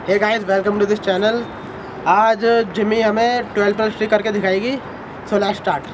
Hey guys, welcome to this channel. आज Jimmy हमें 12 trick करके दिखाएगी। So let's start.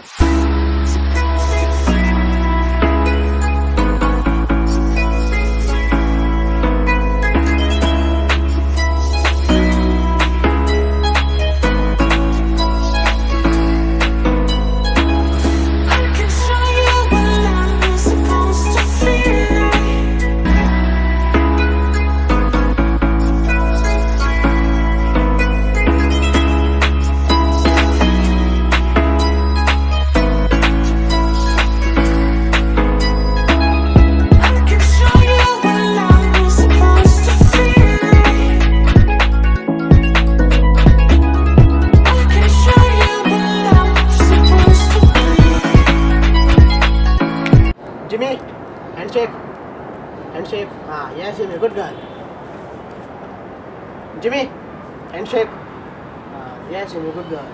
Jimmy, handshake, handshake. हाँ, yes Jimmy, good girl. Jimmy, handshake. हाँ, yes Jimmy, good girl.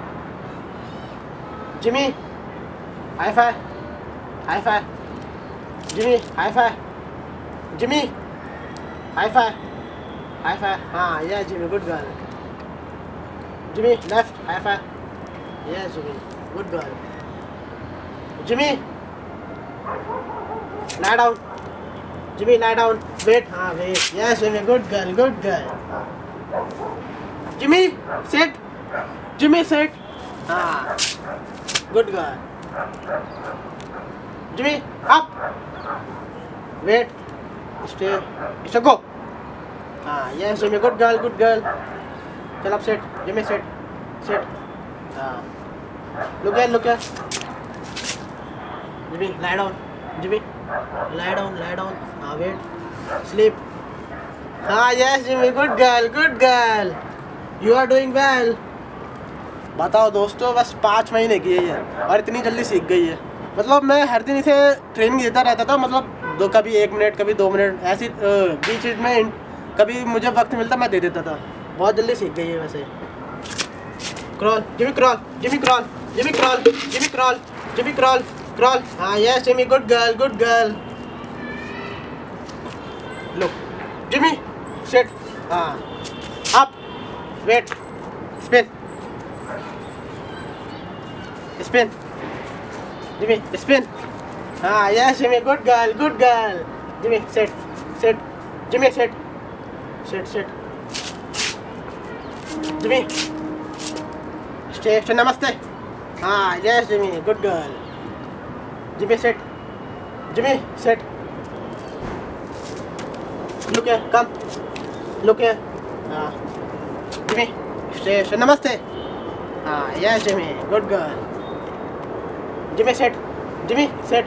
Jimmy, high five, high five. Jimmy, high five. Jimmy, high five, high five. हाँ, yes Jimmy, good girl. Jimmy, left, high five. Yes Jimmy, good girl. Jimmy, lie down. Jimmy, lie down. Wait. हाँ, wait. Yes, Jimmy. Good girl. Good girl. Jimmy, sit. Jimmy, sit. हाँ. Good girl. Jimmy, up. Wait. Stay. Stay. Go. हाँ. Yes, Jimmy. Good girl. Good girl. चल अब sit. Jimmy, sit. Sit. हाँ. Look here. Look here. Jimmy, lie down. Jimmy, lie down, lie down. हाँ, wait, sleep. हाँ, yes, Jimmy, good girl, good girl. You are doing well. बताओ दोस्तों, बस 5 महीने की है ये और इतनी जल्दी सीख गई है। मतलब मैं हर दिन इसे ट्रेनिंग देता रहता था। मतलब कभी 1 मिनट, कभी 2 मिनट, ऐसी बीच में कभी मुझे वक्त मिलता मैं दे देता था। बहुत जल्दी सीख गई है वैसे। Crawl, Jimmy crawl, Jimmy crawl, Jimmy crawl, Jimmy crawl, Jimmy crawl, crawl. हाँ, yes Jimmy, good girl, good girl. लो जिमी, सिट। हाँ, up, wait, spin, spin. Jimmy, spin. हाँ, yes Jimmy, good girl, good girl. Jimmy, sit, sit. Jimmy, sit, sit, sit. Jimmy, stay, stay, नमस्ते। हाँ, yes Jimmy, good girl. Jimmy, sit. Jimmy, sit. Look here, come. Look here. Jimmy, stay. Namaste. Yes, Jimmy. Good girl. Jimmy, sit. Jimmy, sit.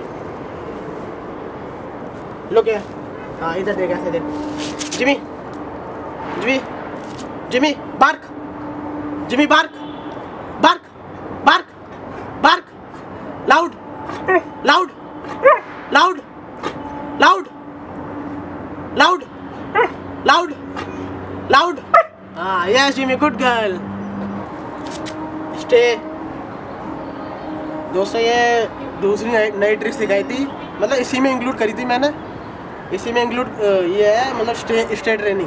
Look here. इधर देख, ऐसे देख. Jimmy. Jimmy. Jimmy, bark. Jimmy, bark. Bark. Bark. Bark. Loud. Loud, loud, loud, loud, loud, loud. Yes, Jimmy, good girl. Stay. दोस्तों, ये दूसरी नई trick सिखाई थी। मतलब इसी में इंक्लूड करी थी मैंने। इसी में इंक्लूड ये है, मतलब स्टे ट्रेनिंग।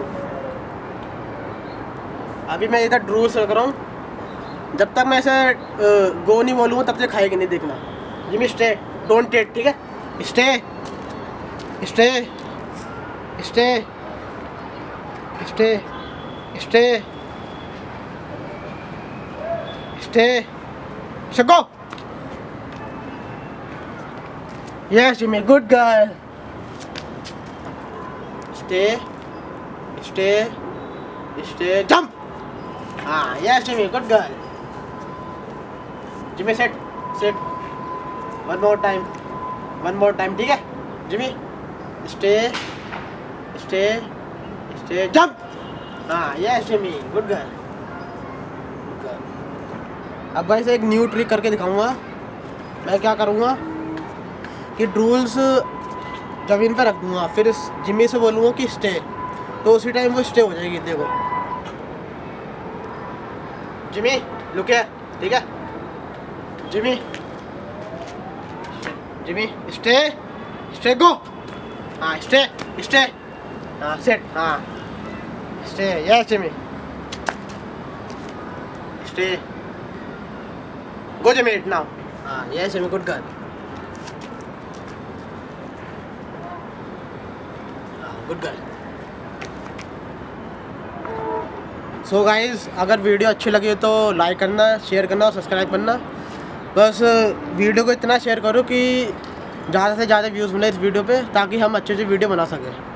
अभी मैं इधर रूल्स रख रहा हूँ। जब तक मैं ऐसे गो नहीं बोलूँगा तब तक खाएगी नहीं, देखना। जिमी, स्टे, डोंट टेट, ठीक है? Stay, stay, stay, stay, stay, stay, go. Yes Jimmy, good girl. Stay, stay, stay, jump. हाँ, yes Jimmy, good girl. Jimmy, sit, sit. One more time, ठीक है? Jimmy, stay, stay, stay, jump. हाँ, yes Jimmy, good girl. अब भाई से एक new trick करके दिखाऊंगा। मैं क्या करूँगा कि रूल्स जमीन पर रख दूँगा, फिर इस जिमी से बोलूँगा कि स्टे, तो उसी टाइम वो स्टे हो जाएगी। देखो जिमी, लुक है, ठीक है? Jimmy, Jimmy, stay go. हाँ, स्टे, हाँ, सेट। हाँ, Stay. Yes, Jimmy. Stay. Go, Jimmy, now. Yes, Jimmy, good girl. Good girl. So guys, अगर वीडियो अच्छी लगी हो तो लाइक करना, शेयर करना और सब्सक्राइब करना। बस वीडियो को इतना शेयर करो कि ज़्यादा से ज़्यादा व्यूज़ मिले इस वीडियो पे, ताकि हम अच्छे से वीडियो बना सकें।